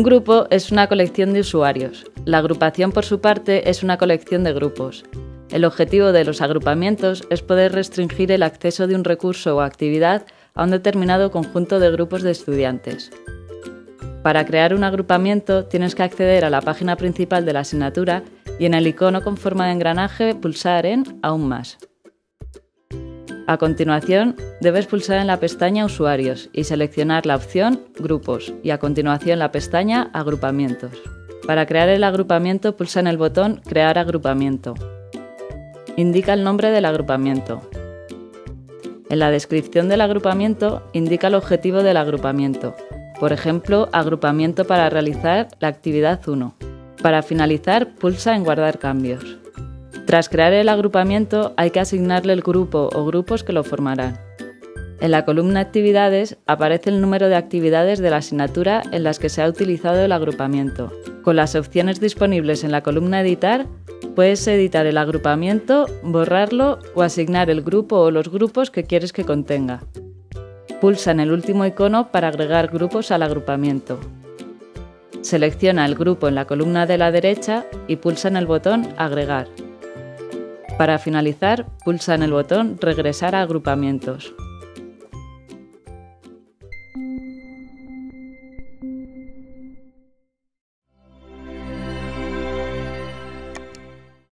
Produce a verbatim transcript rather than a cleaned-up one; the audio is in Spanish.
Un grupo es una colección de usuarios. La agrupación, por su parte, es una colección de grupos. El objetivo de los agrupamientos es poder restringir el acceso de un recurso o actividad a un determinado conjunto de grupos de estudiantes. Para crear un agrupamiento tienes que acceder a la página principal de la asignatura y en el icono con forma de engranaje pulsar en Aún más. A continuación, debes pulsar en la pestaña Usuarios y seleccionar la opción Grupos y a continuación la pestaña Agrupamientos. Para crear el agrupamiento pulsa en el botón Crear agrupamiento. Indica el nombre del agrupamiento. En la descripción del agrupamiento indica el objetivo del agrupamiento, por ejemplo, agrupamiento para realizar la actividad uno. Para finalizar, pulsa en Guardar cambios. Tras crear el agrupamiento hay que asignarle el grupo o grupos que lo formarán. En la columna Actividades aparece el número de actividades de la asignatura en las que se ha utilizado el agrupamiento. Con las opciones disponibles en la columna Editar, puedes editar el agrupamiento, borrarlo o asignar el grupo o los grupos que quieres que contenga. Pulsa en el último icono para agregar grupos al agrupamiento. Selecciona el grupo en la columna de la derecha y pulsa en el botón Agregar. Para finalizar, pulsa en el botón Regresar a agrupamientos.